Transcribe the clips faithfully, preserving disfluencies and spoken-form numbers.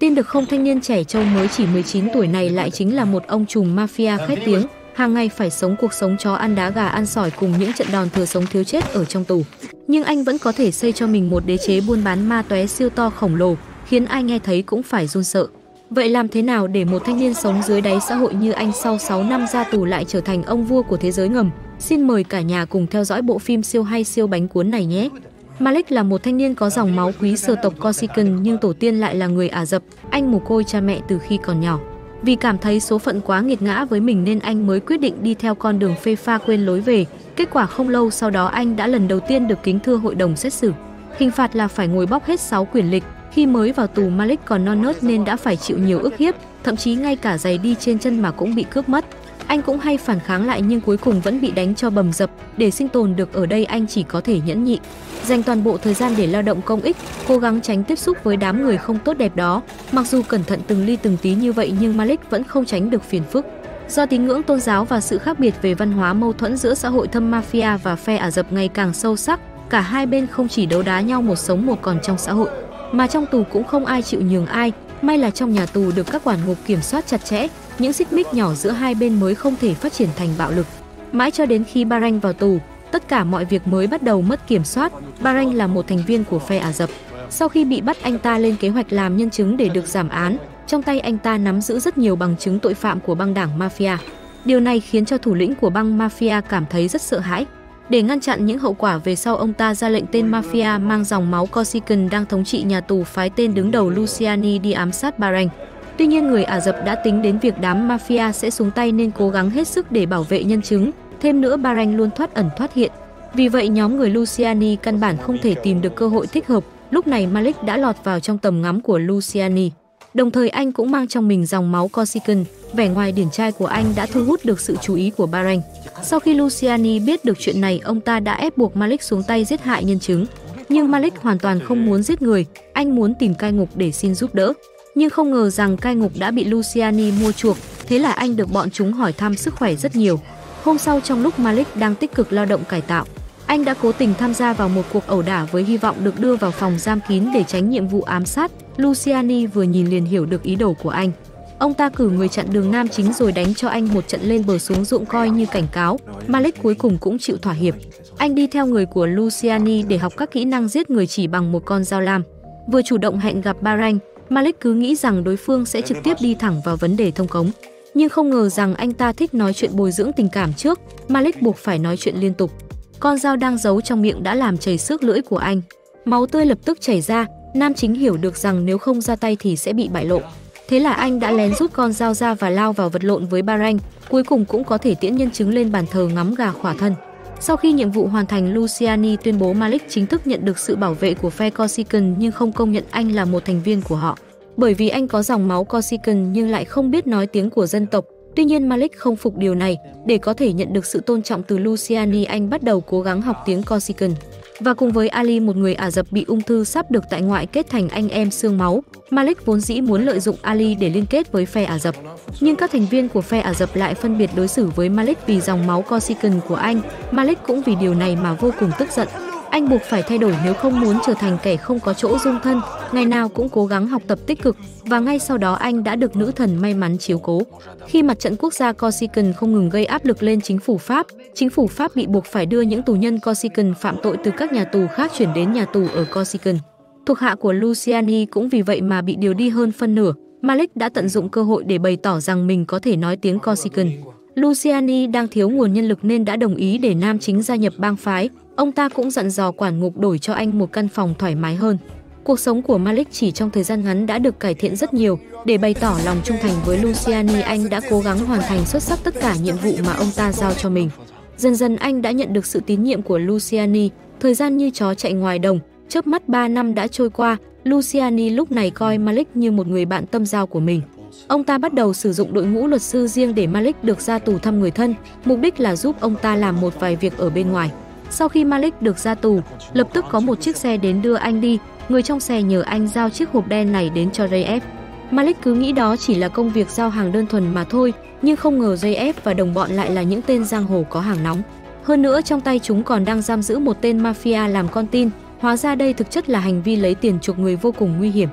Tin được không, thanh niên trẻ trâu mới chỉ mười chín tuổi này lại chính là một ông trùm mafia khét tiếng, hàng ngày phải sống cuộc sống chó ăn đá gà ăn sỏi cùng những trận đòn thừa sống thiếu chết ở trong tù. Nhưng anh vẫn có thể xây cho mình một đế chế buôn bán ma tóe siêu to khổng lồ, khiến ai nghe thấy cũng phải run sợ. Vậy làm thế nào để một thanh niên sống dưới đáy xã hội như anh sau sáu năm ra tù lại trở thành ông vua của thế giới ngầm? Xin mời cả nhà cùng theo dõi bộ phim siêu hay siêu bánh cuốn này nhé! Malik là một thanh niên có dòng máu quý sở tộc Corsican nhưng tổ tiên lại là người Ả Rập. Anh mồ côi cha mẹ từ khi còn nhỏ. Vì cảm thấy số phận quá nghiệt ngã với mình nên anh mới quyết định đi theo con đường phê pha quên lối về. Kết quả không lâu sau đó anh đã lần đầu tiên được kính thưa hội đồng xét xử. Hình phạt là phải ngồi bóc hết sáu quyển lịch. Khi mới vào tù, Malik còn non nớt nên đã phải chịu nhiều ức hiếp, thậm chí ngay cả giày đi trên chân mà cũng bị cướp mất. Anh cũng hay phản kháng lại nhưng cuối cùng vẫn bị đánh cho bầm dập. Để sinh tồn được ở đây anh chỉ có thể nhẫn nhịn, dành toàn bộ thời gian để lao động công ích, cố gắng tránh tiếp xúc với đám người không tốt đẹp đó. Mặc dù cẩn thận từng ly từng tí như vậy nhưng Malik vẫn không tránh được phiền phức. Do tín ngưỡng tôn giáo và sự khác biệt về văn hóa, mâu thuẫn giữa xã hội thâm mafia và phe Ả Rập ngày càng sâu sắc. Cả hai bên không chỉ đấu đá nhau một sống một còn trong xã hội, mà trong tù cũng không ai chịu nhường ai. May là trong nhà tù được các quản ngục kiểm soát chặt chẽ, những xích mích nhỏ giữa hai bên mới không thể phát triển thành bạo lực. Mãi cho đến khi Bahrain vào tù, tất cả mọi việc mới bắt đầu mất kiểm soát. Bahrain là một thành viên của phe Ả Rập. Sau khi bị bắt, anh ta lên kế hoạch làm nhân chứng để được giảm án. Trong tay anh ta nắm giữ rất nhiều bằng chứng tội phạm của băng đảng mafia. Điều này khiến cho thủ lĩnh của băng mafia cảm thấy rất sợ hãi. Để ngăn chặn những hậu quả về sau, ông ta ra lệnh tên mafia mang dòng máu Corsican đang thống trị nhà tù phái tên đứng đầu Luciani đi ám sát Bahrain. Tuy nhiên người Ả Rập đã tính đến việc đám mafia sẽ xuống tay nên cố gắng hết sức để bảo vệ nhân chứng. Thêm nữa, Bahrain luôn thoát ẩn thoát hiện. Vì vậy nhóm người Luciani căn bản không thể tìm được cơ hội thích hợp. Lúc này Malik đã lọt vào trong tầm ngắm của Luciani. Đồng thời anh cũng mang trong mình dòng máu Corsican. Vẻ ngoài điển trai của anh đã thu hút được sự chú ý của Bahrain. Sau khi Luciani biết được chuyện này, ông ta đã ép buộc Malik xuống tay giết hại nhân chứng. Nhưng Malik hoàn toàn không muốn giết người, anh muốn tìm cai ngục để xin giúp đỡ. Nhưng không ngờ rằng cai ngục đã bị Luciani mua chuộc, thế là anh được bọn chúng hỏi thăm sức khỏe rất nhiều. Hôm sau, trong lúc Malik đang tích cực lao động cải tạo, anh đã cố tình tham gia vào một cuộc ẩu đả với hy vọng được đưa vào phòng giam kín để tránh nhiệm vụ ám sát. Luciani vừa nhìn liền hiểu được ý đồ của anh. Ông ta cử người chặn đường nam chính rồi đánh cho anh một trận lên bờ xuống ruộng coi như cảnh cáo. Malik cuối cùng cũng chịu thỏa hiệp. Anh đi theo người của Luciani để học các kỹ năng giết người chỉ bằng một con dao lam. Vừa chủ động hẹn gặp Bahrain, Malik cứ nghĩ rằng đối phương sẽ trực tiếp đi thẳng vào vấn đề thông cống. Nhưng không ngờ rằng anh ta thích nói chuyện bồi dưỡng tình cảm trước. Malik buộc phải nói chuyện liên tục. Con dao đang giấu trong miệng đã làm chảy xước lưỡi của anh. Máu tươi lập tức chảy ra. Nam chính hiểu được rằng nếu không ra tay thì sẽ bị bại lộ. Thế là anh đã lén rút con dao ra và lao vào vật lộn với Bahrain. Cuối cùng cũng có thể tiễn nhân chứng lên bàn thờ ngắm gà khỏa thân. Sau khi nhiệm vụ hoàn thành, Luciani tuyên bố Malik chính thức nhận được sự bảo vệ của phe Corsican nhưng không công nhận anh là một thành viên của họ. Bởi vì anh có dòng máu Corsican nhưng lại không biết nói tiếng của dân tộc. Tuy nhiên Malik không phục điều này. Để có thể nhận được sự tôn trọng từ Luciani, anh bắt đầu cố gắng học tiếng Corsican. Và cùng với Ali, một người Ả Rập bị ung thư sắp được tại ngoại, kết thành anh em xương máu. Malik vốn dĩ muốn lợi dụng Ali để liên kết với phe Ả Rập. Nhưng các thành viên của phe Ả Rập lại phân biệt đối xử với Malik vì dòng máu Corsican của anh. Malik cũng vì điều này mà vô cùng tức giận. Anh buộc phải thay đổi nếu không muốn trở thành kẻ không có chỗ dung thân. Ngày nào cũng cố gắng học tập tích cực và ngay sau đó anh đã được nữ thần may mắn chiếu cố. Khi mặt trận quốc gia Corsican không ngừng gây áp lực lên chính phủ Pháp, chính phủ Pháp bị buộc phải đưa những tù nhân Corsican phạm tội từ các nhà tù khác chuyển đến nhà tù ở Corsican. Thuộc hạ của Luciani cũng vì vậy mà bị điều đi hơn phân nửa. Malik đã tận dụng cơ hội để bày tỏ rằng mình có thể nói tiếng Corsican. Luciani đang thiếu nguồn nhân lực nên đã đồng ý để nam chính gia nhập bang phái. Ông ta cũng dặn dò quản ngục đổi cho anh một căn phòng thoải mái hơn. Cuộc sống của Malik chỉ trong thời gian ngắn đã được cải thiện rất nhiều. Để bày tỏ lòng trung thành với Luciani, anh đã cố gắng hoàn thành xuất sắc tất cả nhiệm vụ mà ông ta giao cho mình. Dần dần anh đã nhận được sự tín nhiệm của Luciani. Thời gian như chó chạy ngoài đồng, chớp mắt ba năm đã trôi qua. Luciani lúc này coi Malik như một người bạn tâm giao của mình. Ông ta bắt đầu sử dụng đội ngũ luật sư riêng để Malik được ra tù thăm người thân, mục đích là giúp ông ta làm một vài việc ở bên ngoài. Sau khi Malik được ra tù, lập tức có một chiếc xe đến đưa anh đi. Người trong xe nhờ anh giao chiếc hộp đen này đến cho gi ép. Malik cứ nghĩ đó chỉ là công việc giao hàng đơn thuần mà thôi, nhưng không ngờ gi ép và đồng bọn lại là những tên giang hồ có hàng nóng. Hơn nữa trong tay chúng còn đang giam giữ một tên mafia làm con tin. Hóa ra đây thực chất là hành vi lấy tiền chuộc người vô cùng nguy hiểm.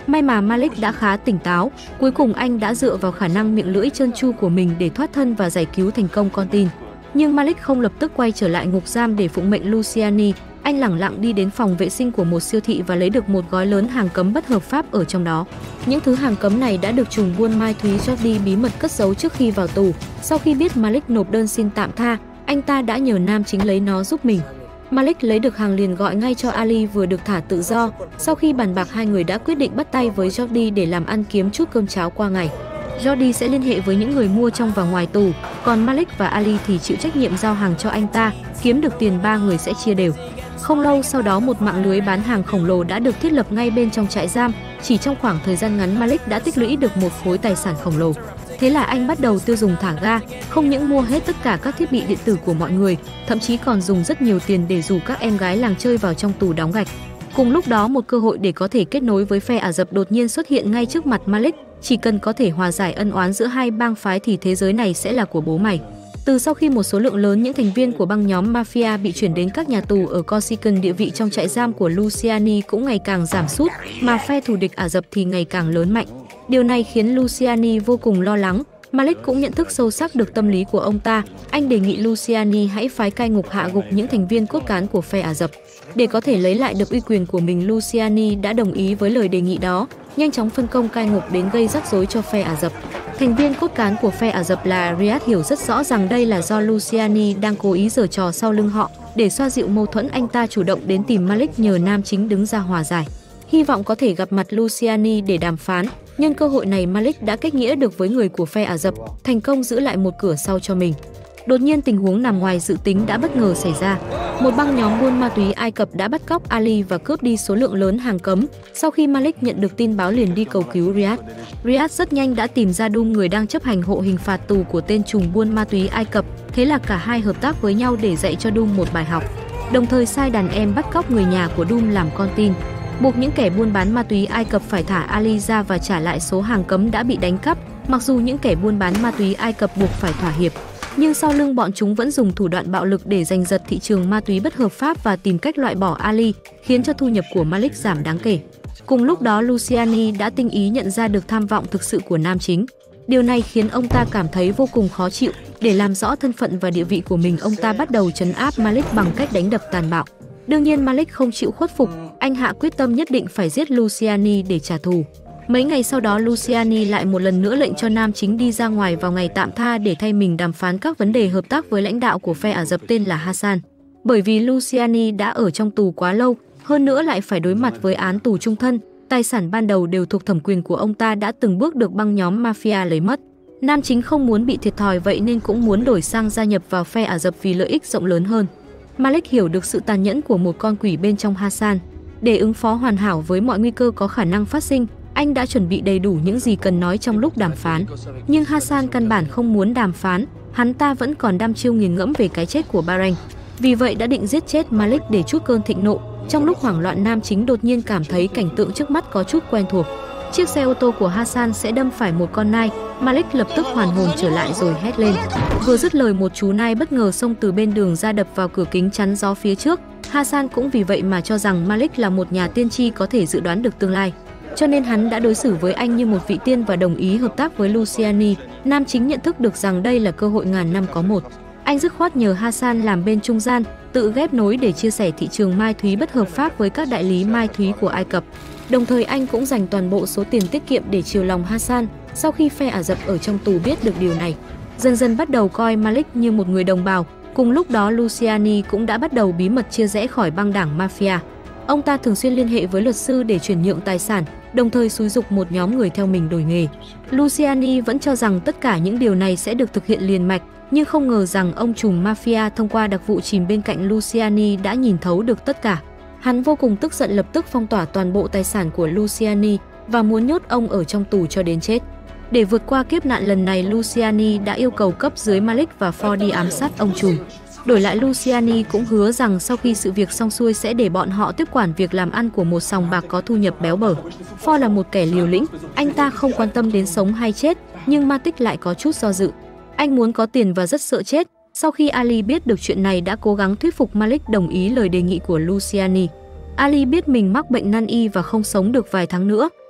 May mà Malik đã khá tỉnh táo, cuối cùng anh đã dựa vào khả năng miệng lưỡi trơn tru của mình để thoát thân và giải cứu thành công con tin. Nhưng Malik không lập tức quay trở lại ngục giam để phụng mệnh Luciani. Anh lẳng lặng đi đến phòng vệ sinh của một siêu thị và lấy được một gói lớn hàng cấm bất hợp pháp ở trong đó. Những thứ hàng cấm này đã được trùm buôn ma túy Jordi bí mật cất giấu trước khi vào tù. Sau khi biết Malik nộp đơn xin tạm tha, anh ta đã nhờ nam chính lấy nó giúp mình. Malik lấy được hàng liền gọi ngay cho Ali vừa được thả tự do. Sau khi bàn bạc, hai người đã quyết định bắt tay với Jordi để làm ăn kiếm chút cơm cháo qua ngày. Jordi sẽ liên hệ với những người mua trong và ngoài tù, còn Malik và Ali thì chịu trách nhiệm giao hàng cho anh ta, kiếm được tiền ba người sẽ chia đều. Không lâu sau đó, một mạng lưới bán hàng khổng lồ đã được thiết lập ngay bên trong trại giam. Chỉ trong khoảng thời gian ngắn, Malik đã tích lũy được một khối tài sản khổng lồ. Thế là anh bắt đầu tiêu dùng thả ga, không những mua hết tất cả các thiết bị điện tử của mọi người, thậm chí còn dùng rất nhiều tiền để rủ các em gái làng chơi vào trong tù đóng gạch. Cùng lúc đó, một cơ hội để có thể kết nối với phe Ả Rập đột nhiên xuất hiện ngay trước mặt Malik. Chỉ cần có thể hòa giải ân oán giữa hai bang phái thì thế giới này sẽ là của bố mày. Từ sau khi một số lượng lớn những thành viên của băng nhóm mafia bị chuyển đến các nhà tù ở Corsican, địa vị trong trại giam của Luciani cũng ngày càng giảm sút, mà phe thù địch Ả Rập thì ngày càng lớn mạnh. Điều này khiến Luciani vô cùng lo lắng. Malik cũng nhận thức sâu sắc được tâm lý của ông ta. Anh đề nghị Luciani hãy phái cai ngục hạ gục những thành viên cốt cán của phe Ả Rập. Để có thể lấy lại được uy quyền của mình, Luciani đã đồng ý với lời đề nghị đó, nhanh chóng phân công cai ngục đến gây rắc rối cho phe Ả Rập. Thành viên cốt cán của phe Ả Rập là Riyad hiểu rất rõ rằng đây là do Luciani đang cố ý giở trò sau lưng họ. Để xoa dịu mâu thuẫn, anh ta chủ động đến tìm Malik nhờ nam chính đứng ra hòa giải, hy vọng có thể gặp mặt Luciani để đàm phán. Nhân cơ hội này, Malik đã kết nghĩa được với người của phe Ả Rập, thành công giữ lại một cửa sau cho mình. Đột nhiên, tình huống nằm ngoài dự tính đã bất ngờ xảy ra. Một băng nhóm buôn ma túy Ai Cập đã bắt cóc Ali và cướp đi số lượng lớn hàng cấm. Sau khi Malik nhận được tin báo, liền đi cầu cứu Riyad. Riyad rất nhanh đã tìm ra Doom, người đang chấp hành hộ hình phạt tù của tên trùm buôn ma túy Ai Cập. Thế là cả hai hợp tác với nhau để dạy cho Doom một bài học, đồng thời sai đàn em bắt cóc người nhà của Doom làm con tin, buộc những kẻ buôn bán ma túy Ai Cập phải thả Ali ra và trả lại số hàng cấm đã bị đánh cắp. Mặc dù những kẻ buôn bán ma túy Ai Cập buộc phải thỏa hiệp, nhưng sau lưng bọn chúng vẫn dùng thủ đoạn bạo lực để giành giật thị trường ma túy bất hợp pháp và tìm cách loại bỏ Ali, khiến cho thu nhập của Malik giảm đáng kể. Cùng lúc đó, Luciani đã tinh ý nhận ra được tham vọng thực sự của nam chính. Điều này khiến ông ta cảm thấy vô cùng khó chịu. Để làm rõ thân phận và địa vị của mình, ông ta bắt đầu trấn áp Malik bằng cách đánh đập tàn bạo. Đương nhiên, Malik không chịu khuất phục, anh hạ quyết tâm nhất định phải giết Luciani để trả thù. Mấy ngày sau đó, Luciani lại một lần nữa lệnh cho nam chính đi ra ngoài vào ngày tạm tha để thay mình đàm phán các vấn đề hợp tác với lãnh đạo của phe Ả Rập tên là Hassan. Bởi vì Luciani đã ở trong tù quá lâu, hơn nữa lại phải đối mặt với án tù chung thân, tài sản ban đầu đều thuộc thẩm quyền của ông ta đã từng bước được băng nhóm mafia lấy mất. Nam chính không muốn bị thiệt thòi, vậy nên cũng muốn đổi sang gia nhập vào phe Ả Rập vì lợi ích rộng lớn hơn. Malik hiểu được sự tàn nhẫn của một con quỷ bên trong Hassan. Để ứng phó hoàn hảo với mọi nguy cơ có khả năng phát sinh, anh đã chuẩn bị đầy đủ những gì cần nói trong lúc đàm phán. Nhưng Hassan căn bản không muốn đàm phán, hắn ta vẫn còn đăm chiêu nghiền ngẫm về cái chết của Bahrain. Vì vậy đã định giết chết Malik để trút cơn thịnh nộ. Trong lúc hoảng loạn, nam chính đột nhiên cảm thấy cảnh tượng trước mắt có chút quen thuộc. Chiếc xe ô tô của Hassan sẽ đâm phải một con nai. Malik lập tức hoàn hồn trở lại rồi hét lên. Vừa dứt lời, một chú nai bất ngờ xông từ bên đường ra đập vào cửa kính chắn gió phía trước. Hassan cũng vì vậy mà cho rằng Malik là một nhà tiên tri có thể dự đoán được tương lai, cho nên hắn đã đối xử với anh như một vị tiên và đồng ý hợp tác với Luciani. Nam chính nhận thức được rằng đây là cơ hội ngàn năm có một. Anh dứt khoát nhờ Hassan làm bên trung gian, tự ghép nối để chia sẻ thị trường mai thúy bất hợp pháp với các đại lý mai thúy của Ai Cập. Đồng thời anh cũng dành toàn bộ số tiền tiết kiệm để chiều lòng Hassan. Sau khi phe Ả Rập ở trong tù biết được điều này, dần dần bắt đầu coi Malik như một người đồng bào. Cùng lúc đó, Luciani cũng đã bắt đầu bí mật chia rẽ khỏi băng đảng mafia. Ông ta thường xuyên liên hệ với luật sư để chuyển nhượng tài sản, đồng thời xúi giục một nhóm người theo mình đổi nghề. Luciani vẫn cho rằng tất cả những điều này sẽ được thực hiện liền mạch, nhưng không ngờ rằng ông trùm mafia thông qua đặc vụ chìm bên cạnh Luciani đã nhìn thấu được tất cả. Hắn vô cùng tức giận, lập tức phong tỏa toàn bộ tài sản của Luciani và muốn nhốt ông ở trong tù cho đến chết. Để vượt qua kiếp nạn lần này, Luciani đã yêu cầu cấp dưới Malik và Ford đi ám sát ông trùm. Đổi lại, Luciani cũng hứa rằng sau khi sự việc xong xuôi sẽ để bọn họ tiếp quản việc làm ăn của một sòng bạc có thu nhập béo bở. Ford là một kẻ liều lĩnh, anh ta không quan tâm đến sống hay chết, nhưng Matic lại có chút do dự. Anh muốn có tiền và rất sợ chết. Sau khi Ali biết được chuyện này đã cố gắng thuyết phục Malik đồng ý lời đề nghị của Luciani. Ali biết mình mắc bệnh nan y và không sống được vài tháng nữa.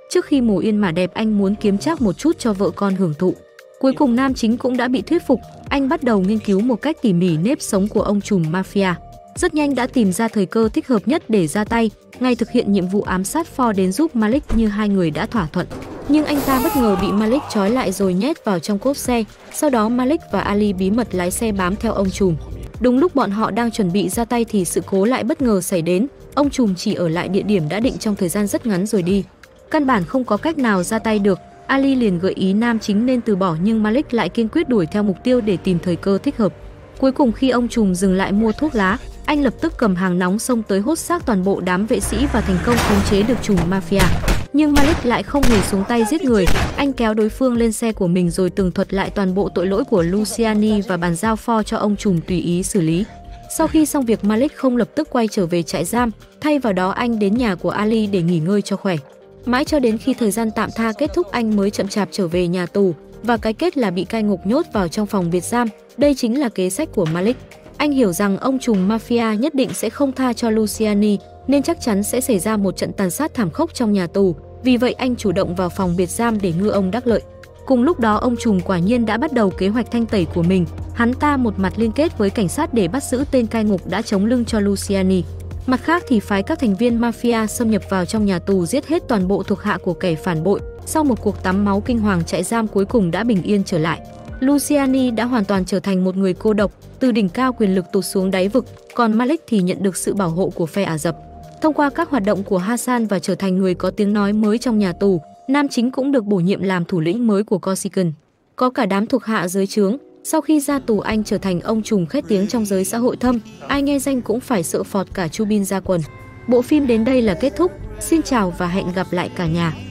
Trước khi mồ yên mà đẹp, anh muốn kiếm trác một chút cho vợ con hưởng thụ. Cuối cùng nam chính cũng đã bị thuyết phục, anh bắt đầu nghiên cứu một cách tỉ mỉ nếp sống của ông trùm mafia. Rất nhanh đã tìm ra thời cơ thích hợp nhất để ra tay, ngay thực hiện nhiệm vụ ám sát Ford đến giúp Malik như hai người đã thỏa thuận. Nhưng anh ta bất ngờ bị Malik trói lại rồi nhét vào trong cốp xe, sau đó Malik và Ali bí mật lái xe bám theo ông trùm. Đúng lúc bọn họ đang chuẩn bị ra tay thì sự cố lại bất ngờ xảy đến, ông trùm chỉ ở lại địa điểm đã định trong thời gian rất ngắn rồi đi. Căn bản không có cách nào ra tay được, Ali liền gợi ý nam chính nên từ bỏ nhưng Malik lại kiên quyết đuổi theo mục tiêu để tìm thời cơ thích hợp. Cuối cùng khi ông trùm dừng lại mua thuốc lá, anh lập tức cầm hàng nóng xông tới hốt xác toàn bộ đám vệ sĩ và thành công khống chế được trùm mafia. Nhưng Malik lại không hề xuống tay giết người, anh kéo đối phương lên xe của mình rồi tường thuật lại toàn bộ tội lỗi của Luciani và bàn giao Ford cho ông trùm tùy ý xử lý. Sau khi xong việc, Malik không lập tức quay trở về trại giam, thay vào đó anh đến nhà của Ali để nghỉ ngơi cho khỏe. Mãi cho đến khi thời gian tạm tha kết thúc anh mới chậm chạp trở về nhà tù, và cái kết là bị cai ngục nhốt vào trong phòng biệt giam. Đây chính là kế sách của Malik. Anh hiểu rằng ông trùm mafia nhất định sẽ không tha cho Luciani, nên chắc chắn sẽ xảy ra một trận tàn sát thảm khốc trong nhà tù. Vì vậy anh chủ động vào phòng biệt giam để ngư ông đắc lợi. Cùng lúc đó ông trùm quả nhiên đã bắt đầu kế hoạch thanh tẩy của mình. Hắn ta một mặt liên kết với cảnh sát để bắt giữ tên cai ngục đã chống lưng cho Luciani. Mặt khác thì phái các thành viên mafia xâm nhập vào trong nhà tù giết hết toàn bộ thuộc hạ của kẻ phản bội. Sau một cuộc tắm máu kinh hoàng, trại giam cuối cùng đã bình yên trở lại. Luciani đã hoàn toàn trở thành một người cô độc, từ đỉnh cao quyền lực tụt xuống đáy vực, còn Malik thì nhận được sự bảo hộ của phe Ả Rập. Thông qua các hoạt động của Hassan và trở thành người có tiếng nói mới trong nhà tù, nam chính cũng được bổ nhiệm làm thủ lĩnh mới của Corsican. Có cả đám thuộc hạ dưới trướng, sau khi ra tù anh trở thành ông trùm khét tiếng trong giới xã hội thâm, ai nghe danh cũng phải sợ phọt cả chu bin ra quần. Bộ phim đến đây là kết thúc, xin chào và hẹn gặp lại cả nhà.